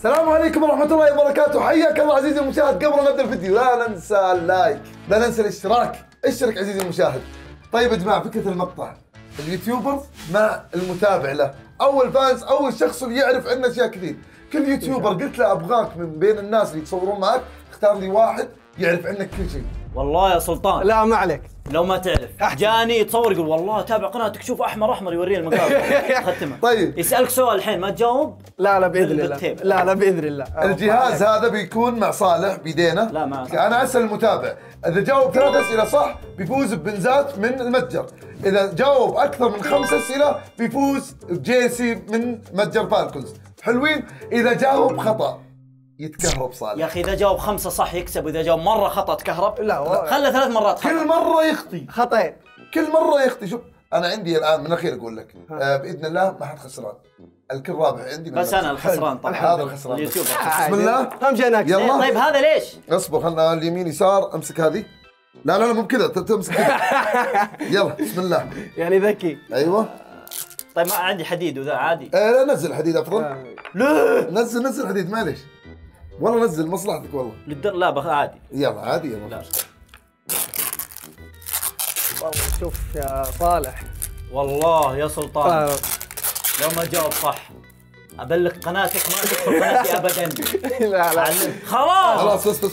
السلام عليكم ورحمة الله وبركاته، حياك الله عزيزي المشاهد. قبل ما نبدا الفيديو لا ننسى اللايك، لا ننسى الاشتراك، اشترك عزيزي المشاهد. طيب يا جماعة، فكرة المقطع اليوتيوبر مع المتابع له، أول فانز، أول شخص اللي يعرف عنا أشياء كثير. كل يوتيوبر قلت له أبغاك من بين الناس اللي يتصورون معك اختار لي واحد يعرف عنك كل شيء. والله يا سلطان لا ما عليك، لو ما تعرف جاني يتصور يقول والله تابع قناتك شوف احمر احمر يوريني المقاطع ختمه. طيب يسالك سؤال الحين ما تجاوب. لا باذن الله، لا باذن الله. الجهاز هذا بيكون مع صالح بيدينا. لا ما انا اسال المتابع، اذا جاوب 3 اسئله صح بيفوز ببنزات من المتجر، اذا جاوب اكثر من 5 اسئله بيفوز بجيسي من متجر فالكونز. حلوين؟ اذا جاوب خطا يتكهرب صالح. يا اخي اذا جاوب 5 صح يكسب، واذا جاوب مره خطا تكهرب. لا خله 3 مرات خطأ. كل مره يخطي، خطأين، كل مره يخطي. شوف انا عندي الان من الاخير اقول لك باذن الله ما حد خسران، الكل رابح عندي. بس انا الخسران طبعا، هذا الخسران. اليوتيوب. بسم الله. اهم شيء ناكس. يلا. طيب هذا ليش؟ اصبر، خلنا اليمين يسار، امسك هذه. لا مو بكذا، تمسك كذا. يلا بسم الله. يعني ذكي. ايوه. طيب ما عندي حديد وذا عادي. لا نزل حديد افضل. لا نزل حديد معليش. والله نزل مصلحتك والله. لا بخ عادي. يلا عادي يلا. لا. والله شوف يا صالح، والله يا سلطان لو ما جاوب صح ابلغ قناتك ما تدخل قناتي ابدا. لا خلاص بس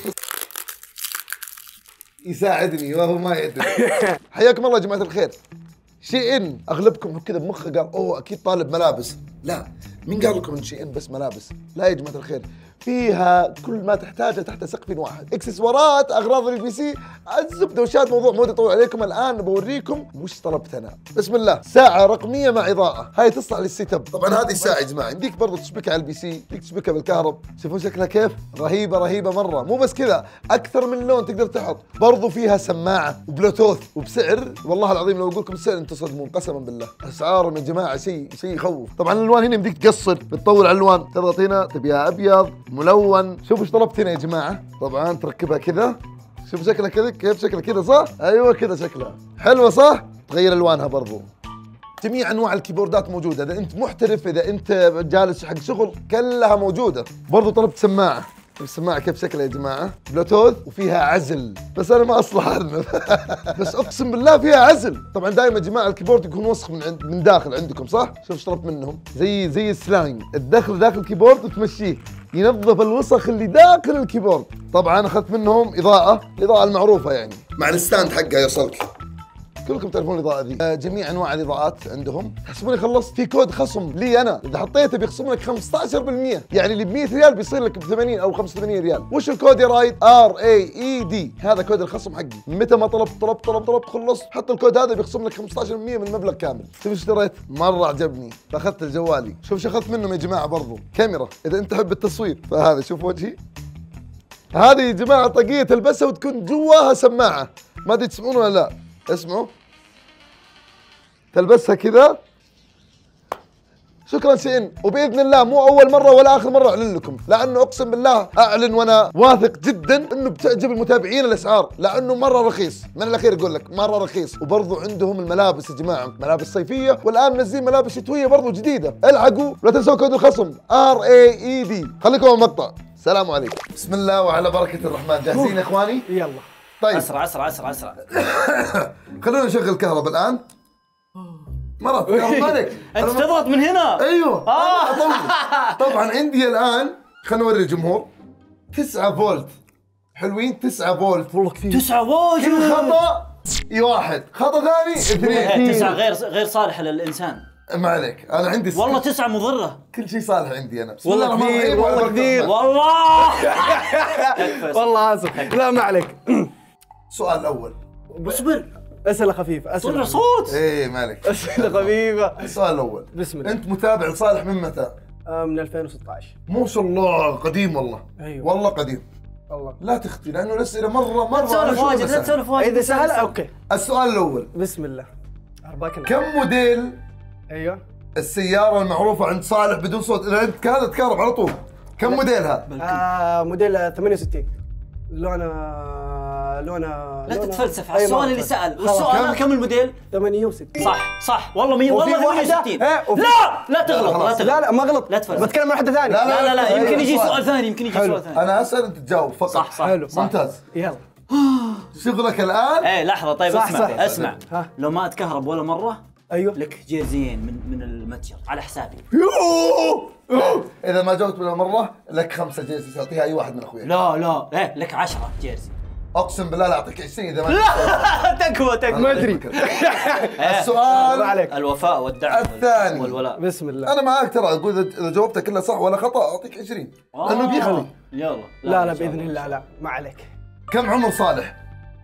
يساعدني وهو ما يدري. حياكم الله يا جماعه الخير. شيء اغلبكم كذا بمخه قال اوه اكيد طالب ملابس. لا، مين قال لكم ان شيء بس ملابس؟ لا يا جماعه الخير، فيها كل ما تحتاجه تحت سقف واحد، اكسسوارات، اغراض البي سي، الزبده وشاد. موضوع مو يطول عليكم، الان بوريكم وش طلبت انا. بسم الله. ساعه رقميه مع اضاءه، هاي تصلح للسيت اب. طبعا هذه الساعه يا جماعه يمديك برضه تشبكها على البي سي، يمديك تشبكها بالكهرب. شوفوا شكلها كيف رهيبه مره. مو بس كذا، اكثر من لون تقدر تحط. برضه فيها سماعه وبلوتوث وبسعر والله العظيم لو اقول لكم السعر انتم تصدمون قسما بالله. اسعارهم يا جماعه شيء يخوف. طبعا الالوان هنا يمديك تقصر، بتطول على الالوان، تضغط هنا تبيها ابيض ملون. شوفوا ايش طلبت هنا يا جماعه. طبعا تركبها كذا، شوف شكلها كذا، كيف شكلها كذا صح؟ ايوه كذا شكلها حلوه صح؟ تغير الوانها برضو. جميع انواع الكيبوردات موجوده، اذا انت محترف، اذا انت جالس حق شغل كلها موجوده. برضو طلبت سماعه. السماعه كيف شكلها يا جماعه؟ بلوتوث وفيها عزل، بس انا ما اصلح ارنب. بس اقسم بالله فيها عزل. طبعا دائما يا جماعه الكيبورد يكون وسخ من داخل عندكم صح؟ شوف ايش طلبت منهم، زي السلايم، تدخل داخل الكيبورد وتمشيه ينظف الوسخ اللي داخل الكيبورد. طبعا اخذت منهم الاضاءه المعروفه يعني مع الستاند حقها يوصلك. كلكم تعرفون الاضاءه ذي. جميع انواع الاضاءات عندهم. تحسبوني خلصت؟ في كود خصم لي انا، اذا حطيته بيخصم لك 15%، يعني اللي ب 100 ريال بيصير لك ب 80 او 85 ريال. وش الكود يا رايد؟ RAED، هذا كود الخصم حقي. متى ما طلبت خلصت حط الكود هذا بيخصم لك 15% من المبلغ كامل. شوف ايش اشتريت؟ مره عجبني فاخذت الجوالي. شوف ايش اخذت منهم يا جماعه، برضو كاميرا اذا انت تحب التصوير. فهذا شوف وجهي، هذه يا جماعه طاقيه تلبسها وتكون جواها سماعه. ما ادري تسمعون ولا لا؟ اسمعوا، تلبسها كذا. شكرا سين، وباذن الله مو اول مره ولا اخر مره اعلن لكم، لانه اقسم بالله اعلن وانا واثق جدا انه بتعجب المتابعين الاسعار، لانه مره رخيص. من الاخير اقول لك مره رخيص. وبرضه عندهم الملابس يا جماعه، ملابس صيفيه، والان منزلين ملابس شتويه برضه جديده. الحقوا، لا تنسوا كود الخصم RAED. خليكم على المقطع. السلام عليكم. بسم الله وعلى بركه الرحمن. جاهزين يا اخواني؟ يلا. طيب اسرع. خلونا نشغل الكهرباء الان. مرات كهرباء عليك. انت تضغط من هنا. ايوه. طبعا عندي الان، خلينا نوري الجمهور، 9 فولت. حلوين 9 فولت. والله كثير. 9 واجد. كل خطا واحد، خطا ثاني 2. 9 غير صالحه للانسان. ما عليك، انا عندي والله 9 مضره. كل شيء صالح عندي انا. والله كثير، والله كثير. والله اسف. لا ما عليك. السؤال الاول. اصبر. اسئله خفيفه، طلع صوت. ايه مالك. اسئله خفيفه. السؤال الاول. بسم الله. انت متابع لصالح من متى؟ من 2016. ما شاء الله قديم والله. ايوه والله قديم. والله لا تخفي، لانه الاسئله مره تسولف واجد، لا تسولف واجد. اذا سهل اوكي. السؤال الاول. بسم الله. ارباك. كم موديل ايوه السيارة المعروفة عند صالح بدون صوت؟ إذا أنت كذا تكهرب على طول. كم موديلها؟ موديل 68، لونه لونه لا تتفلسف على أي السؤال مرة اللي تفلسف. سأل، خلاص. والسؤال كم الموديل؟ 68. صح والله 100 وفي والله واحدة- 160. إيه، لا تغلط لا تغلط. لا ما غلط، لا تفلسف. بتكلم عن واحدة ثانية. لا يمكن يجي سؤال. سؤال ثاني، يمكن يجي حلو. سؤال ثاني. انا اسال انت تجاوب فقط. صح حلو. ممتاز. يلا شغلك الان ايه لحظة طيب صح، اسمع صح. اسمع. ها. لو ما اتكهرب ولا مرة ايوه. لك جيرزيين من المتجر على حسابي. اذا ما جاوبت ولا مره لك 5 جيرسي تعطيها اي واحد من اخوياك. لا ايه لك 10 جيرزي. اقسم بالله لا اعطيك 20 اذا ما تكفى ما ادري. السؤال عليك. الوفاء والدعم الثاني. والولاء. بسم الله. انا معاك ترى، اقول اذا جاوبتها كلها صح ولا خطا اعطيك 20 لانه بيخلي. يلا لا باذن الله لا ما عليك. كم عمر صالح؟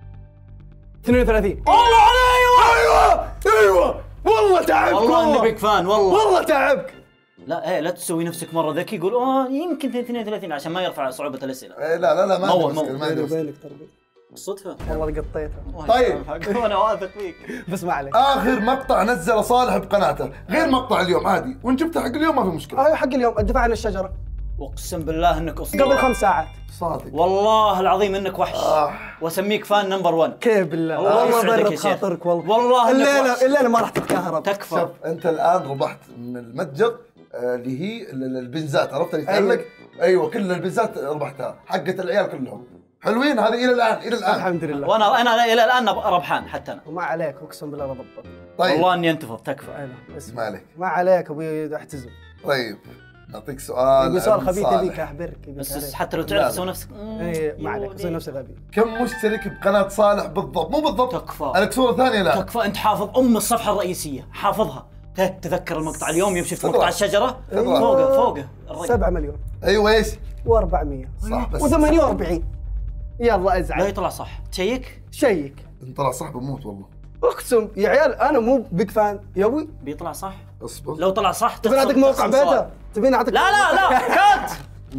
32. والله علي. ايوه والله تعبك والله اني بيك فان والله تعبك. لا تسوي نفسك مره ذكي، يقول يمكن 32 عشان ما يرفع صعوبه الاسئله. إيه لا ما عندي موت. مشكله ما عندي مشكله. بينك ترى بالصدفه. والله قطيتها. طيب. انا واثق فيك. بس ما عليك. اخر مقطع نزله صالح بقناته غير مقطع اليوم عادي، وان جبته حق اليوم ما في مشكله. حق اليوم الدفاع عن الشجرة اقسم بالله انك اسطوره. قبل 5 ساعات. صادق. والله العظيم انك وحش. واسميك فان نمبر 1. كيف بالله؟ الله والله يسعدك يا برد شيخ. خاطرك والله. والله إنك وحش. الليلة ما راح تتكهرب. تكفى. شوف انت الان ربحت من المتجر اللي هي البنزات، عرفت اللي تعلق؟ ايوه كل البنزات ربحتها حقت العيال كلهم. حلوين هذه الى الان الحمد لله. وانا الى الان ربحان حتى انا. وما عليك اقسم بالله بضبط. طيب والله اني انتفض. تكفى. ما عليك. ما عليك ابوي احتزم. طيب نعطيك سؤال. يبي سؤال عن خبيث صالح. يبيك احبرك بس حتى لو تعرف تسوي نفسك. اي ما عليك سوي نفسي غبي. كم مشترك بقناة صالح بالضبط؟ مو بالضبط. تكفى. لك صورة ثانية لا. تكفى. انت حافظ الصفحه الرئيسيه، حافظها. تذكر المقطع اليوم يمشي في خضرة. مقطع الشجره خضرة. فوقه الرقم. 7 مليون ايوه ايش؟ و400 صح بس و48. يلا لا ازعل. يطلع صح. تشيك. شيك. انت طلع صح بموت والله. اقسم يا عيال انا مو بيج فان يا ابوي. بيطلع صح. اصبر. لو طلع صح تبي اعطيك موقع بيتا؟ تبيني اعطيك لا كات.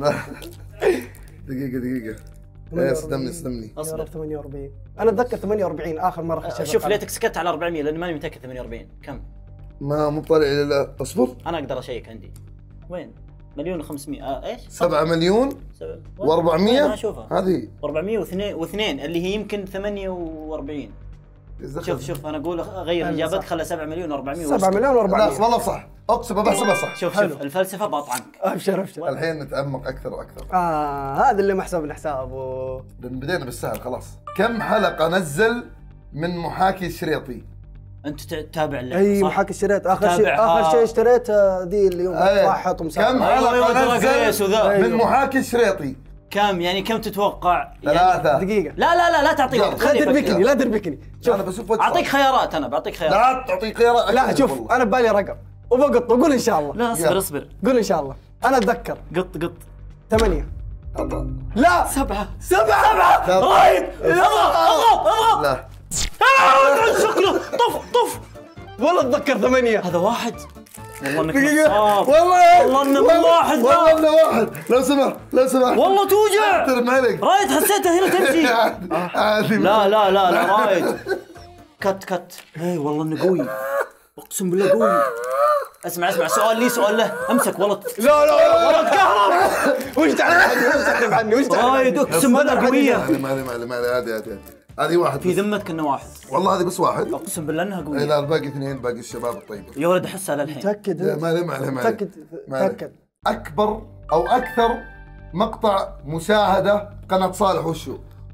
دقيقة. ايه استني. يا رب 48. انا اتذكر 48 اخر مره خشيت. شوف ليتك سكت على 400 لاني ماني متاكد. 48 كم؟ ما مو طالع الا اصبر. انا اقدر اشيك عندي. وين؟ 1,500,000 ايش؟ 7 مليون و400 ما اشوفها. هذه 402 اللي هي يمكن 48. شوف انا اقول غير اجابتك خلى 7 مليون و400. 7 مليون لا و400. والله صح، اقسم بحسبها صح. شوف الفلسفه بطعنك. ابشر الحين نتعمق اكثر واكثر. هذا اللي ما حسبنا حسابه. بدينا بالسهل خلاص. كم حلقة نزل من محاكي الشريطي؟ انت تتابع اللعبه اي صح؟ محاكي اشتريت اخر شيء تتابعها. اخر شيء اشتريتها ذي اللي يوم أيه. راحت كم ومسافر. حلقة ريس وذا. نزل من أيوه. محاكي الشريطي؟ كم يعني كم تتوقع؟ 3 دقيقة لا تعطي يلا. وقت. لا خليه يفكر. تربكني لا تربكني. انا بشوف وجه اعطيك صالح. خيارات. انا بعطيك خيارات. لا تعطيك خيارات. لا شوف والله. انا ببالي رقم وبقط وقول ان شاء الله. لا يلا. اصبر قول ان شاء الله. انا اتذكر قط 8. خطأ. لا 7 7 رايد. اضغط لا شكله طف والله اتذكر 8. هذا واحد. والله انك دقيقة. نصاب. والله انه واحد ذا. والله انه واحد. لو سمحت والله توجع. احترم عليك. رايد حسيتها هنا تمشي. عادي. لا رايد. كت اي والله انه قوي. اقسم بالله قوي. اسمع سؤال لي سؤال له. امسك والله. لا والله تكهرب. وش تعرف عني وش تعرف رايد اقسم بالله قويه. ما هذه واحد في بس. ذمتك انه واحد. والله هذه بس واحد. اقسم بالله انها إيه قويه. لا الباقي 2 باقي الشباب الطيبة. يا ولد احسها للحين. تاكد لا، ما عليه. تاكد. اكبر او اكثر مقطع مشاهدة قناة صالح وشو؟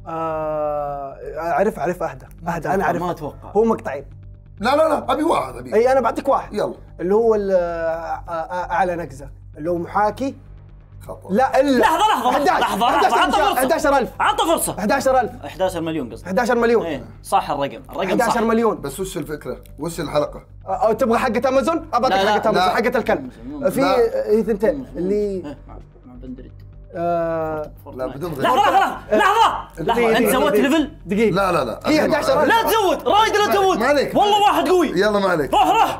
اعرف اهدى انا اعرف. ما اتوقع. هو مقطعين. لا ابي واحد ابي. اي انا بعطيك واحد. يلا. اللي هو اعلى نقزه اللي هو محاكي. خطأ. لا الا لحظة 11000 عطى فرصة 11000 11 مليون قصدي 11 مليون. ايه صح الرقم 11 صح. مليون. بس وش الفكرة؟ وش الحلقة؟ او تبغى حقة امازون؟ ابغى لا، حقة امازون لا. حقة الكلب. في لا. هي ثنتين اللي إيه، مع بندريد. لا بدون غير. لحظة انت سويت ليفل دقيقة. لا هي 11 لا تزود رايد لا تزود ما عليك. والله واحد قوي. يلا ما عليك. روح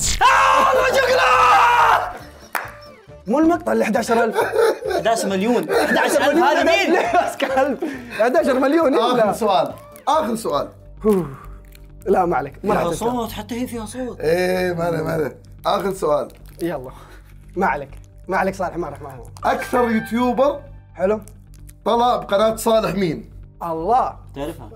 مو المقطع اللي 11000 11 مليون 11,000 هذه مين؟ بس كلب 11 مليون آخر الا. سؤال. لا ما عليك ما راح فيها تذكر. صوت حتى هي فيها صوت. ايه ما عليه. آخر سؤال. يلا ما عليك صالح ما راح معه. أكثر يوتيوبر حلو. طلع بقناة صالح مين؟ الله تعرفها؟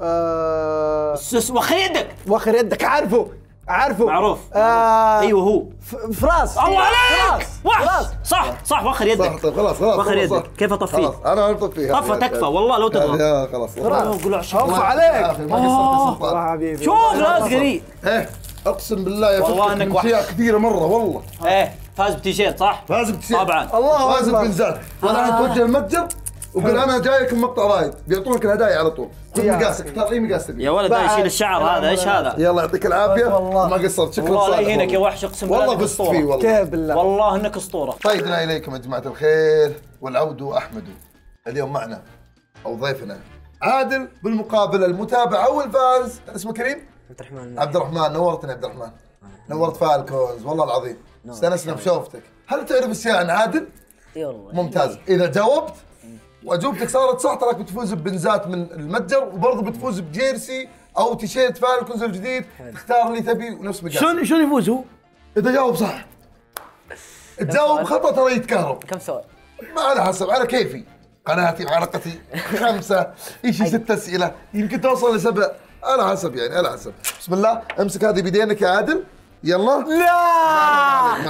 وخر يدك وخر يدك عارفه معروف. ايوه هو فراس. الله عليك. فراس. صح وخر يدك. صح. طيب خلاص وخر يدك. كيف اطفيه؟ خلاص انا اطفيه. طفى تكفى والله لو تضغط. يا خلاص قول عشان اوف عليك. ما قصرت والله حبيبي. شوف لاز قريب. ايه اقسم بالله يا والله فكك إنك من وحش. اشياء كثيره مره والله. ايه فاز بتيشيرت صح؟ فاز بتيشيرت طبعا. الله فاز اكبر. ببنزات. وانا اتوجه المتجر وقول انا جايك مقطع رايد بيعطونك الهدايا على طول. خذ مقاسك اختار اي مقاس تبي. يا ولد هذا يشيل الشعر هذا ايش هذا؟ يلا يعطيك العافيه والله. ما قصرت شكرا والله لا صالح يهينك يا وحش اقسم بالله والله إنك فزت أسطورة. فيه والله. كيف بالله. والله انك اسطوره. طيبنا اليكم يا جماعه الخير والعود احمد. اليوم معنا او ضيفنا عادل بالمقابل المتابع او الفاز اسمه كريم عبد الرحمن. نورتنا يا عبد الرحمن. نورت فالكونز والله العظيم. استانسنا بشوفتك. هل تعرف اشياء عن عادل؟ اي والله. ممتاز. اذا جاوبت واجوبتك صارت صح تراك بتفوز ببنزات من المتجر وبرضه بتفوز بجيرسي او تيشيرت فالكونز الجديد. تختار اللي تبي ونفس مقاسك. شلون يفوز هو؟ اذا جاوب صح. تجاوب خطا ترى يتكهرب. كم سؤال؟ ما على حسب على كيفي. قناتي وحلقتي 5 شيء 6 اسئله يمكن توصل ل7 على حسب يعني على حسب. بسم الله امسك هذه بيدينك يا عادل. يلا. لا.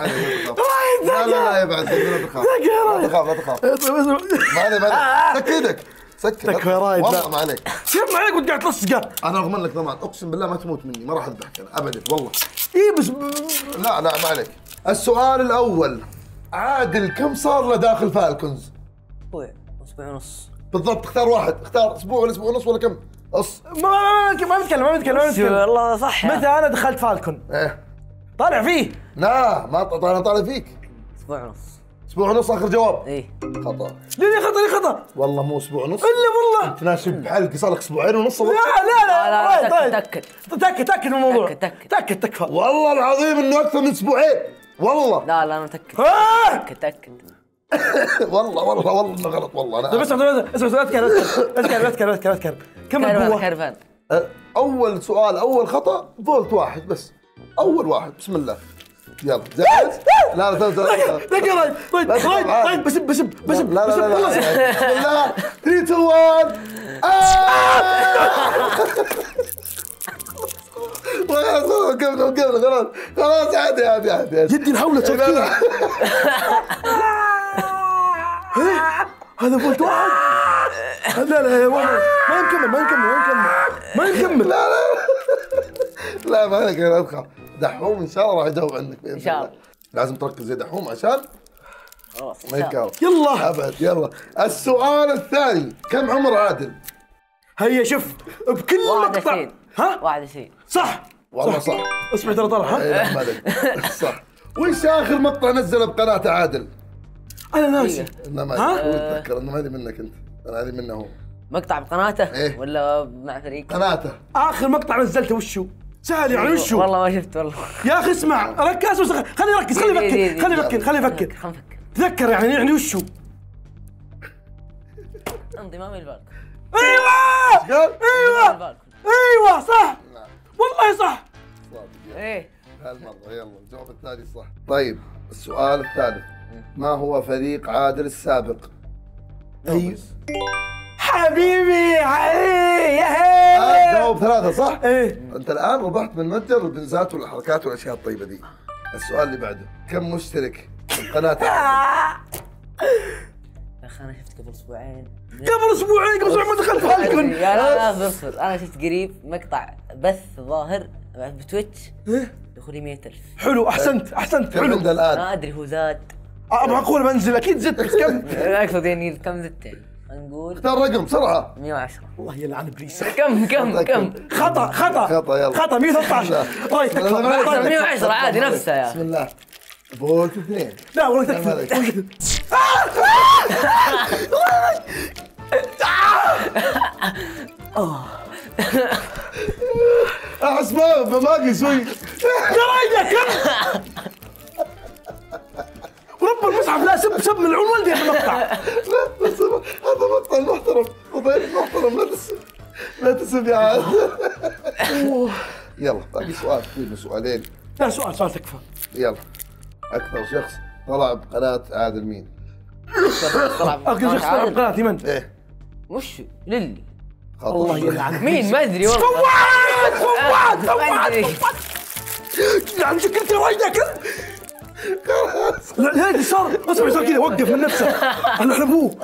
لا يا بعد لا تخاف لا تخاف لا تخاف. ما عليك ما عليك. سك ايدك سك. تكفى يا رايد. والله ما عليك. كيف ما عليك وانت قاعد تلصق؟ انا اضمن لك ضمان اقسم بالله ما تموت مني ما راح اذبحك انا ابدا والله. اي بس لا ما عليك. السؤال الاول عادل كم صار له داخل فالكونز؟ اسبوع ونص بالضبط. اختار واحد. اختار اسبوع ولا اسبوع ونص ولا كم؟ ما نتكلم. والله صح. متى انا دخلت فالكون؟ ايه طالع فيه. لا ما انا طالع فيك. اسبوع ونص. اسبوع ونص اخر جواب. ايه. خطا. ليه خطا؟ والله مو اسبوع ونص. الا والله. تناسب بحلقي صار لك اسبوعين ونص. لا تاكد من الموضوع. تاكد تكفى. والله العظيم انه اكثر من اسبوعين. والله لا انا متاكد. تاكد. والله انه غلط والله انا. طيب اسمع اذكر كم القوة؟ كرفان. اول سؤال اول خطا فولت واحد بس. اول واحد بسم الله. يلا جاهز؟ لا دقيقة رايد بسب لا بسم الله 3 2 1 خلاص عادي جدي الحولة تفكير. هذا فولت واحد. لا ما نكمل. لا ما عليك لا تخاف. دحوم ان شاء الله راح يجاوب عنك باذن إن شاء الله. الله. لازم تركز يا دحوم عشان خلاص ما يتكاوب. يلا ابد يلا. السؤال الثاني كم عمر عادل؟ هيا شوف بكل مقطع. 21. ها 21. صح والله صح. اسمع ترى طلع. ها ايه ما عليك صح. وش اخر مقطع نزله بقناته عادل؟ انا ناسي. انا ما ها؟ اتذكر انه هذه منك انت. انا هذه منه هو. مقطع بقناته إيه. ولا مع فريق؟ قناته. اخر مقطع نزلته وشو؟ سهل يعني وشو؟ والله ما شفت والله. يا اخي اسمع ركز خلي يركز خلي يفكر. خلينا نفكر. تذكر يعني وشو؟ امضي ما بالك. ايوه صح والله صح. ايه هالمرة يلا الجواب الثاني صح. طيب السؤال الثالث ما هو فريق عادل السابق؟ ايوه حبيبي يا جاوب 3 صح؟ ايه انت الان ربحت من متجر البنزات والحركات والاشياء الطيبه دي. السؤال اللي بعده كم مشترك في قناه عادل؟ اخ انا شفت قبل اسبوعين ما دخلت فالكون. لا اصبر انا شفت قريب مقطع بث ظاهر بتويتش دخولي 100,000. حلو احسنت كم حلو. عنده الان؟ ما ادري هو زاد. معقول بنزل اكيد زدت بس كم؟ اقصد يعني كم زدت يعني نقول اختار رقم بسرعه. 110. الله يلعن ابليس. كم خطا يلا 113. طيب تكفى 110 عادي نفسها يا بسم الله. فولت 2. لا والله تكفى. احس ما باقي شوي. يا رايدك ورب المصحف لا سب ملعون والدي في المقطع. لا بس هذا مقطع محترم وضيف محترم لا تسب يا عاد. يلا باقي سؤال كثير سؤالين. لا سؤال تكفى. يلا اكثر شخص طلع بقناه عادل مين؟ اكثر شخص طلع بقناتي من؟ ايه وش للي الله يلعن مين ما ادري والله. فواد ما ادري. يعني شكلت وايد كذا. لا ايش صار؟ اسمع كذا وقف من نفسه. انا ابوه.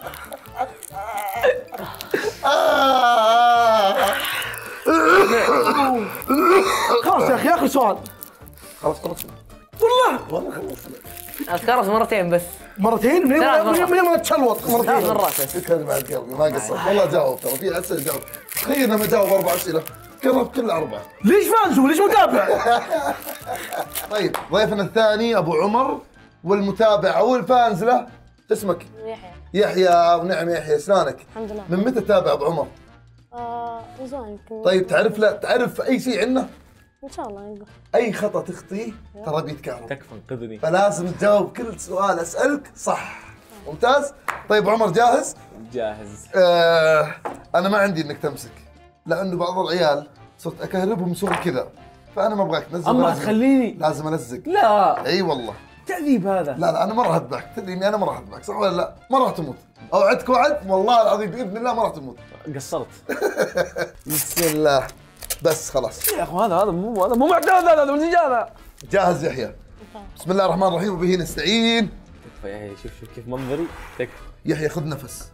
خلاص يا اخي اخر سؤال. خلاص والله خلصنا. الكرز مرتين بس. مرتين؟ من يوم ما تشلوط 3 مرتين. مرات بس. كلمة على قلبي ما قصرت والله جاوب ترى في اسئله جاوب. تخيل لما جاوب 4 اسئله قرب كل 4. ليش فانزو؟ ليش متابع؟ طيب ضيفنا الثاني ابو عمر والمتابع او الفانز له اسمك؟ يحيى. ونعم يحيى اسنانك؟ الحمد لله. من متى تتابع ابو عمر؟ من زمان يمكن. طيب تعرف اي شيء عنه؟ ان شاء الله نقول. اي خطا تخطيه ترى بيتكهرب. تكفى انقذني. فلازم تجاوب كل سؤال اسالك صح. ممتاز. طيب عمر جاهز؟ جاهز. انا ما عندي انك تمسك لانه بعض العيال صرت اكهربهم يسوون كذا فانا ما ابغاك تنزل. اما لازم- تخليني. لازم الزق. لا اي والله. تعذيب هذا. لا انا ما راح اذبحك تدري اني انا ما راح اذبحك صح ولا لا؟ ما راح تموت. اوعدك وعد والله العظيم باذن الله ما راح تموت. قصرت. بسم الله. بس خلاص. يا اخو هذا مو معتاد، هذا رجال. جاهز يحيى؟ بسم الله الرحمن الرحيم وبه نستعين. تكفى يا شوف كيف منظري. تكفى. يحيى خذ نفس.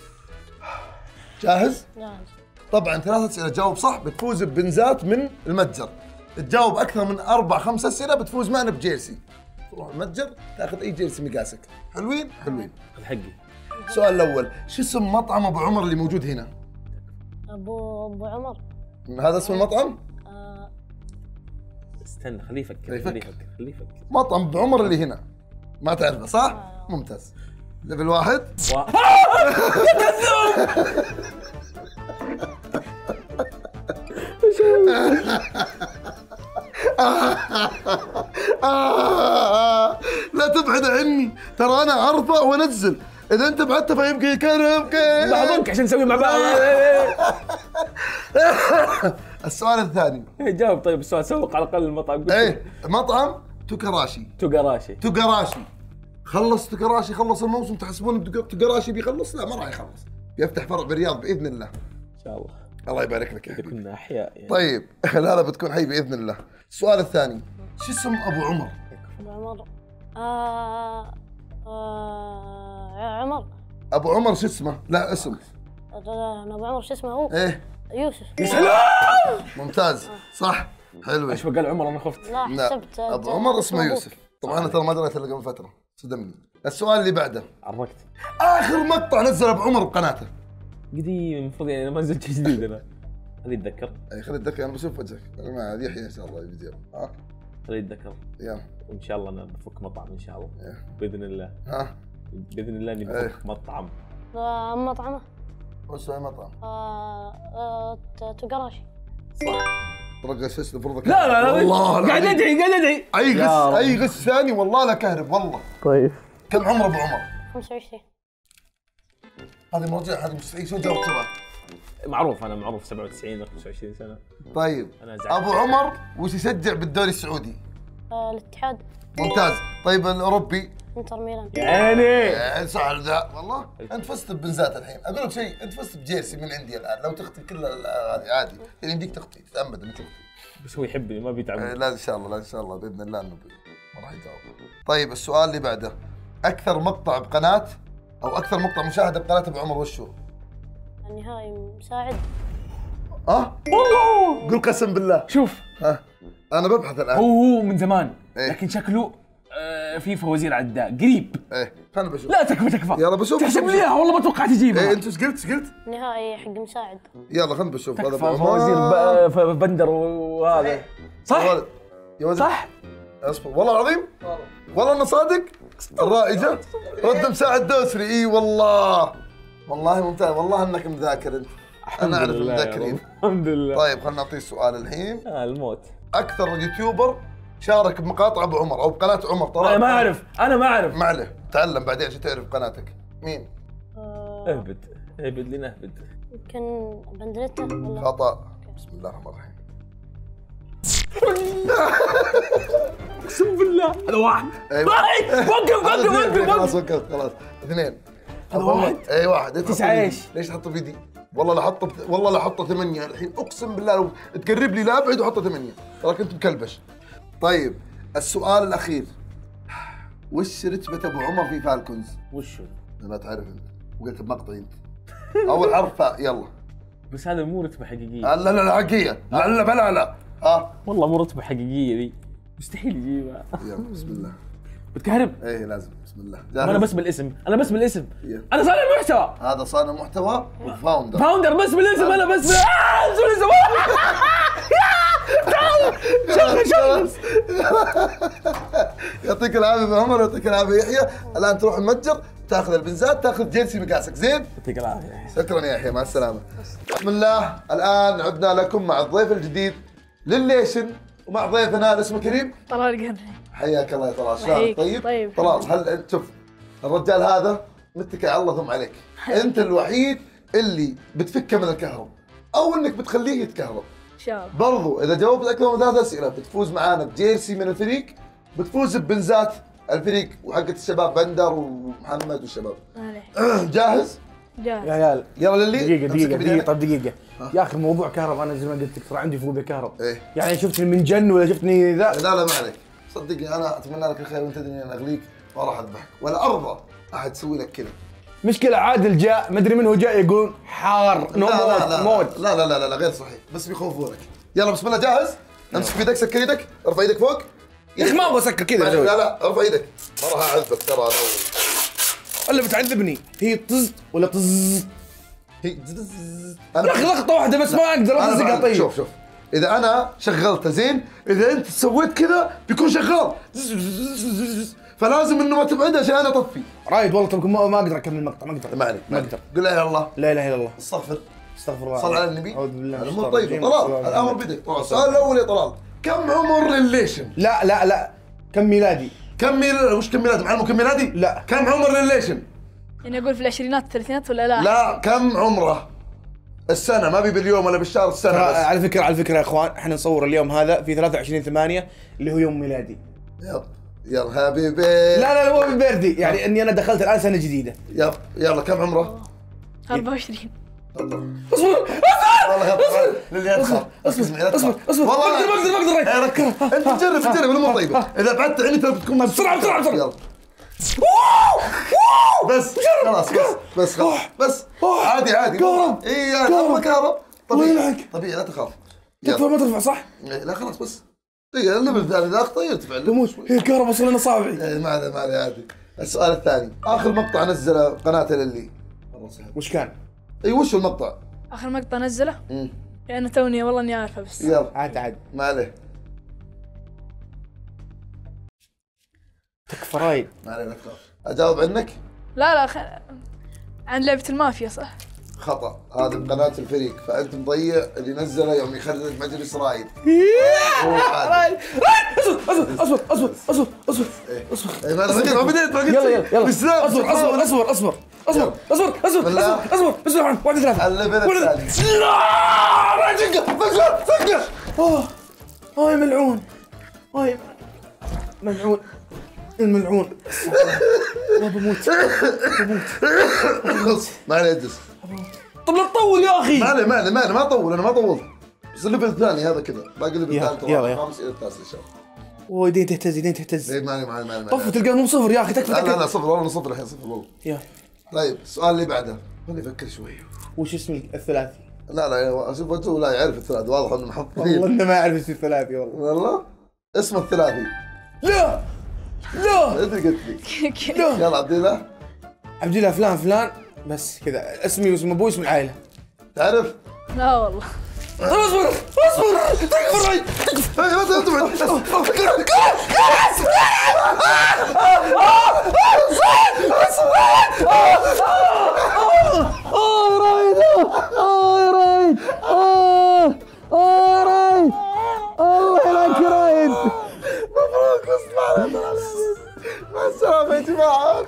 جاهز؟ جاهز. طبعا 3 اسئله تجاوب صح بتفوز ببنزات من المتجر. تجاوب اكثر من 4-5 اسئله بتفوز معنا بجيرسي. تروح المتجر تاخذ اي جيرسي مقاسك. حلوين؟ حلوين. خذ حقي. السؤال الاول، شو اسم مطعم ابو عمر اللي موجود هنا؟ ابو عمر. هذا اسم المطعم؟ استنى خليه يفكر. خليه يفكر. خليه يفكر. مطعم ابو عمر اللي هنا. ما تعرفه صح؟ ممتاز. ليفل 1. لا تبعد عني ترى انا ارفع وانزل. اذا انت بعدت فيبقى يكرم كيف؟ بعضك عشان نسوي مع بعض. السؤال الثاني. جاوب. طيب السؤال سوق على الاقل المطعم. ايه مطعم توكراشي. توقراشي. خلص توكراشي، خلص الموسم تحسبون توكراشي بيخلص؟ لا ما راح يخلص. بيفتح فرع بالرياض باذن الله. ان شاء الله. الله يبارك لك يا اذا حبيبي. كنا احياء يعني. طيب لا بتكون حي باذن الله. السؤال الثاني، شو اسم ابو عمر؟ ابو عمر. عمر. ابو عمر شو اسمه؟ لا اسم. ابو عمر شو اسمه هو؟ ايه يوسف. يا سلام. ممتاز صح. حلوة. ايش قال عمر؟ انا خفت. لا لا حسبت ابو عمر اسمه يوسف. طبعا انا ترى ما دريت الا قبل فتره صدمني. السؤال اللي بعده، عرقت. اخر مقطع نزل ابو عمر بقناته. قديم المفروض يعني ما نزلت شيء جديد انا. خليه يتذكر. اي خلي الدقيقه انا بشوف وجهك. انا مع هذه يحيى ان شاء الله يجي. ها خليه يتذكر. يلا وان شاء الله انا بفك مطعم ان شاء الله. إيه. باذن الله. ها باذن الله اني إيه. بفك مطعم. مطعمه. وش هو مطعم؟ توقراشي. ترى غششت المفروض لا والله قاعد العظيم. ادعي. اي غش ثاني والله لا كهرب والله. طيب كم عمر ابو عمر؟ 25. هذه مرجع هذه مستحيل. شو جاوبت بسرعه؟ معروف انا معروف 97 25 سنه. طيب أنا زعلت. ابو عمر وش يشجع بالدوري السعودي؟ الاتحاد. ممتاز. طيب الاوروبي؟ انتر ميلان. يعني سهل ذا والله. انت فزت ببنزات الحين. اقول لك شيء، انت فزت بجيرسي من عندي الان. لو تخطي كل هذه عادي يعني يمديك تخطي تتعمد انك تخطي. بس هو يحبني ما بيتعب. لا ان شاء الله، لا ان شاء الله باذن الله انه ما راح يجاوب. طيب السؤال اللي بعده، اكثر مقطع بقناه او اكثر مقطع مشاهده بقناه ابو عمر وش هو؟ النهائي مساعد. والله قل قسم بالله. شوف انا ببحث الان. هو من زمان إيه. لكن شكله في فوازير عداء قريب. ايه خلنا بشوف. لا تكفى يلا بشوف. تحسب لي اياها والله ما توقعت تجيبها. ايه انت ايش قلت؟ ايش قلت؟ نهائي حق مساعد. يلا خلنا بشوف. هذا ابو تكفى عمر. فوازير بندر وهذا صح يا ولد صح. اصبر والله العظيم والله انه صادق. الرائجه رد مساعد دوسري. اي والله والله ممتاز. والله انك مذاكر انت. انا اعرف الحمد لله يا المذاكرين. رب. الحمد لله. طيب خلنا نعطيه السؤال الحين. الموت. اكثر يوتيوبر شارك بمقاطع ابو عمر او بقناه عمر. طبعا انا ما اعرف ما عليه، تعلم بعدين عشان تعرف قناتك. مين؟ اهبد لنا اهبد. يمكن بندلتا ولا خطا. بسم الله الرحمن الرحيم. اقسم بالله هذا واحد. أيوة. وقف خلاص وقفت خلاص. 2. هذا واحد. اي واحد. أنت 9 حط إيش؟ بيدي. ليش تحط بيدي؟ والله لا حطه 8 الحين اقسم بالله لو تقرب لي لابعد وحطه 8 تراك انت مكلبش. طيب السؤال الاخير، وش رتبة ابو عمر في فالكونز؟ وشو؟ ما تعرف انت وقلت بمقطعي انت. اول حرف فاء يلا. بس هذا مو رتبة حقيقية. لا حقيقية. لا بلا. والله مو رتبة حقيقية ذي. مستحيل يجيبها. يلا بسم الله. بتكهرب؟ ايه لازم بسم الله. انا بس بالاسم. انا يلا. صانع محتوى. هذا صانع محتوى وفاوندر. فاوندر بس بالاسم. انا بس شو الاسم؟ شغل. يعطيك العافيه ابو عمر، يعطيك العافيه يحيى. الان تروح المتجر تاخذ البنزات، تاخذ جيرسي مقاسك زين؟ يعطيك العافية. شكرا يا يحيى، مع السلامه. بسم الله. الان عدنا لكم مع الضيف الجديد للليشن ومع ضيفنا اللي اسمه كريم. طلال القرني. حياك الله يا طلال، يحييك. شلونك؟ طيب. طلال هل انت شوف الرجال هذا متكل على الله ثم عليك. انت الوحيد اللي بتفكه من الكهرب او انك بتخليه يتكهرب. ان شاء الله. برضو اذا جاوبت اكثر من 3 اسئله بتفوز معانا بجيرسي من الفريق، بتفوز ببنزات الفريق وحقة الشباب بندر ومحمد والشباب. جاهز؟ جاهز. يا عيال يلا للي دقيقة. يا اخي موضوع كهرب انا زي ما قلت لك ترى عندي فوبيا كهرب. إيه. يعني شفتني من جن ولا شفتني ذا؟ لا ما عليك، صدقني انا اتمنى لك الخير وانت تدري اني اغليك ما راح اذبحك ولا ارضى احد يسوي لك كذا. مشكلة عادل جاء مدري من هو جاء يقول حار موت. لا غير صحيح بس بيخوفونك. يلا بسم الله. جاهز؟ امسك بيدك، سكر يدك، ارفع يدك فوق. يا اخي ما ابغى اسكر كذا. لا ارفع يدك، ما راح اعذبك ترى انا. الا بتعذبني. هي طز ولا طز؟ هي يا اخي لقطة واحدة بس ما اقدر افزقها. طيب شوف اذا انا شغلته زين، اذا انت سويت كذا بيكون شغال، فلازم انه ما تبعد عشان انا اطفي. رايد والله ترى ما اقدر اكمل المقطع. ما اقدر. ما عليك ما اقدر. قل لا اله الا الله. لا اله الا الله. استغفر الله. صل على النبي. اعوذ بالله. الامور طيبه. طلال الامر بيدك. السؤال الاول يا طلال، كم عمر للليشن؟ لا كم ميلادي؟ وش كم ميلادي؟ معلم كم ميلادي؟ لا. كم عمر للليشن؟ يعني اقول في العشرينات الثلاثينات ولا لا؟ لا كم عمره؟ السنة، ما بي باليوم ولا بالشهر، السنة بس. على فكرة يا اخوان، احنا نصور اليوم هذا في 23/8 اللي هو يوم ميلادي. يلا حبيبي. لا مو بالبردي، يعني اني انا دخلت الان سنة جديدة. يلا كم عمره؟ 24. اصبر والله يا للي ادخل. اصبر والله ما اقدر. انت جرب الامور طيبه. اذا بعدت عيني ترى بتكون بسرعة. يلا بس خلاص عادي كهرب. اي يعني كهرب طبيعي لا تخاف. تكفى ما ترفع صح؟ لا خلاص بس دقيقة الليفل الثاني ذا اخطا يرتفع مش هي الكهرباء وصل لنا صابعي. ما عليه عادي. السؤال الثاني، اخر مقطع نزله قناته للي وش كان؟ اي وش المقطع؟ اخر مقطع نزله؟ يعني توني والله اني عارفه بس. يلا عاد ما عليه. تكفى رايد. ما عليه لا تخاف. اجاوب عنك؟ لا عن لعبة المافيا صح؟ خطأ، هذا بقناة الفريق، فأنت مضيع اللي نزله يوم يخرج مجلس رايد. رايد اصبر. ما بديت يلا اصبر. واحد ثلاثة. الليفل الثاني. لا ملعون. الملعون. بموت. ما عليه ادرس. طب لا تطول يا اخي. ما عليه ما اطول، انا ما طولت. بس الليفل الثاني هذا كذا، باقي الليفل الثالث يلا. الخامس الى التاسع ان شاء الله. يدين تهتز. اي ما طفت تلقى مو صفر يا اخي. تكفى. لا صفر والله، صفر الحين صفر والله. طيب السؤال اللي بعده، خليني افكر شوي. وش اسمي الثلاثي؟ لا اشوف وجهه لا يعرف الثلاثي، واضح انه محط فيه. والله انه ما يعرف ايش الثلاثي والله اسمه الثلاثي. لا ادري قلت لي. يلا عبد الله فلان بس كذا اسمي واسم ابوي واسم العائله. تعرف؟ لا والله. اصبر تكفى رايد. رايد الله يلعنك رايد. مبروك مع السلامة يا جماعة.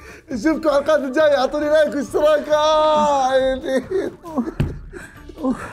نشوفكم الحلقات الجاية، اعطوني لايك واشتراك.